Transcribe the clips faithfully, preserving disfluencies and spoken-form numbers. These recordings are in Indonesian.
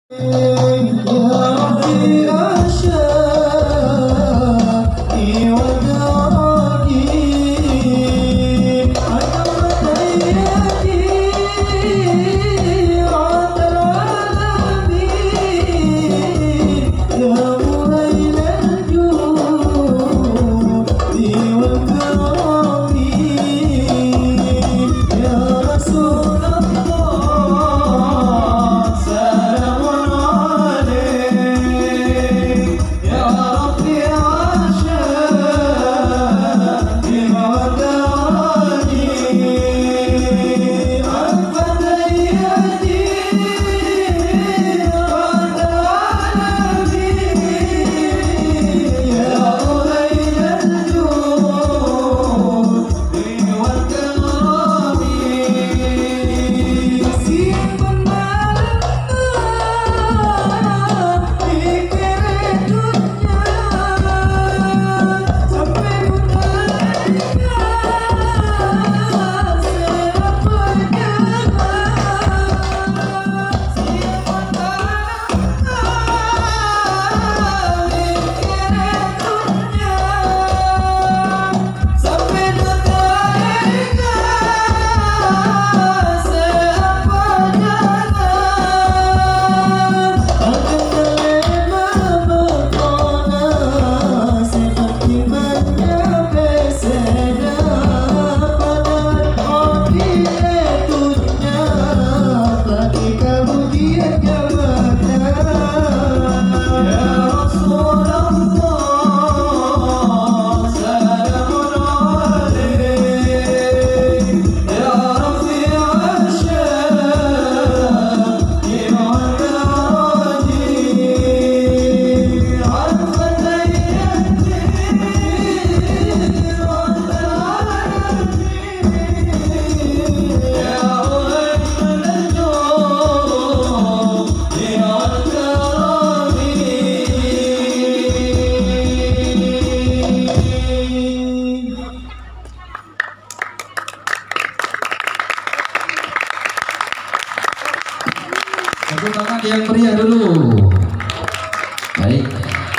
Tepuk tangan yang meriah dulu. Baik,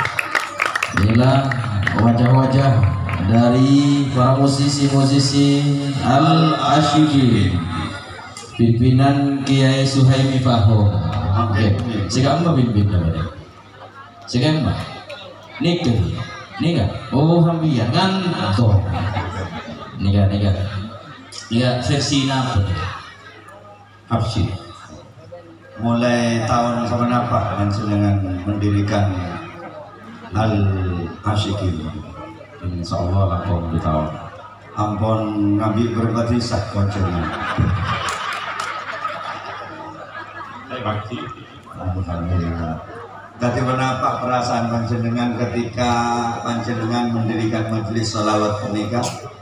inilah wajah-wajah dari para musisi-musisi Al-Asyikin, pimpinan Kiai Suhaimi Fahom. Oke, sekarang apa pimpin namanya? Sekarang apa? Nika, nika. Oh, hambian kan? Tuh, nika, nika. Nika versi apa? Hapsi. Mulai tahun kapan dengan mendirikan Al-Asyikin? Insya Allah lampau di tahun. Ampun Nabi berbagi sak koncernya. Alhamdulillah. Tadi menapa perasaan panjenengan ketika panjenengan mendirikan majelis sholawat pernikahan?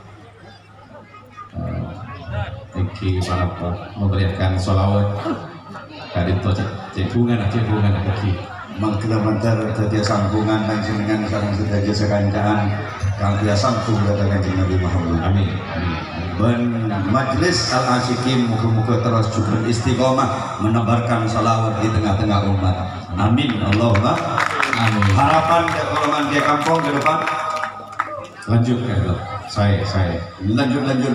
Iki para memberikan sholawat dari itu cebungan cebungan iki mengkilometer dari sambungan panjenengan sareng sedaja sekancaan kang biasa sambung dhateng Kanjeng Nabi Muhammad. Amin. Amin. Ben majelis Al-Asyikin muga-muga terus juga istiqomah menebarkan sholawat di tengah-tengah umat. Amin Allahumma amin. Harapan golongan dia kampung ke depan lanjut kan saya saya lanjut lanjut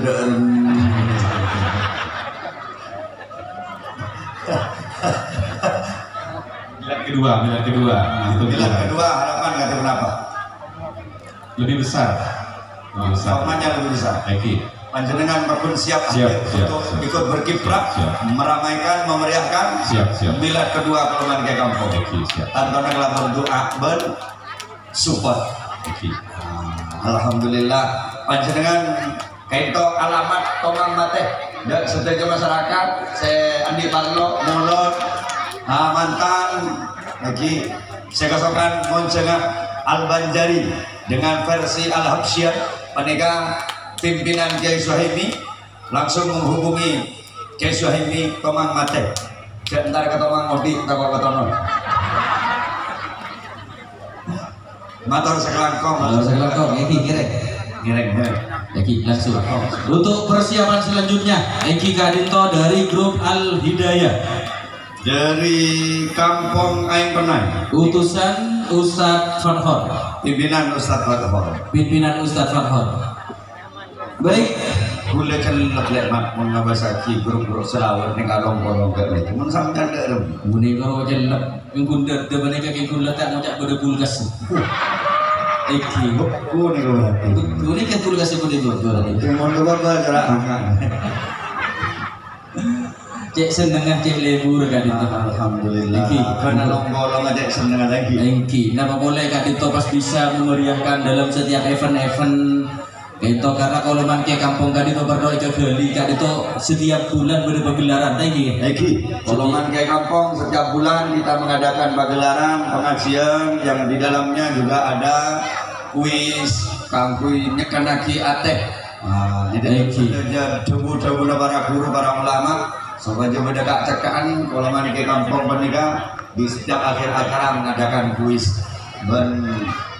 Milad kedua, milad kedua. Itu milad kedua harapan kata kenapa? Lebih besar. Lebih besar. Formanya lebih besar. Oke. Panjenengan pun siap, siap, siap untuk siap. ikut berkiprah, meramaikan, memeriahkan siap, siap. milad kedua golongan ke kampung. Oke, siap. Tanpa ngelah berdoa ber support. Oke. Alhamdulillah panjenengan kaito alamat tomang mate dan sebagai masyarakat saya Andi Parlo mulut ah, mantan lagi saya kosongkan Moncenga Al-Banjari dengan versi Al-Habsyah penegak pimpinan Kiai Suhaimi langsung menghubungi Kiai Suhaimi tomang mate dan ntar ke tomang odi takwa ketonon matur sekelangkong matur sekelangkong Eki girek girek Eki langsung. Untuk persiapan selanjutnya Eki Kadinto dari grup Al Hidayah dari Kampung Aing Penai, Utusan Ustadz Fathor, pimpinan Ustadz Fathor. pimpinan Ustadz Fathor. Baik, Boleh kan leblek mak mengabasaki grup-grup selawat ning kalong-kolong ke itu. Mun sampean ndak rem. muni karo jelek, ngundar de mereka ke kula tak ngocak pada kulkas. Iki, Ku nih kau nanti. ini kan kulkas pada gua tadi. Yang mau coba belajar angkat. Cek senengan cek lebur kan itu. Alhamdulillah. Iki, Karena long-kolong aja seneng lagi. Iki, nama boleh Kak Dito pas bisa memeriahkan dalam setiap event-event itu karena kalau manke kampung Kak Dito berdoa ke Gali Kak Dito setiap bulan berpagelaran lagi. Eki, Kolongan Kiai Kampung setiap bulan kita mengadakan pagelaran pengajian yang di dalamnya juga ada kuis, kangkui nyekanaki ateh. Nah, jadi debu-debu para guru, para ulama, sobat coba dekat cekaan Kolongan Kiai Kampung Pernikah di setiap akhir acara mengadakan kuis ben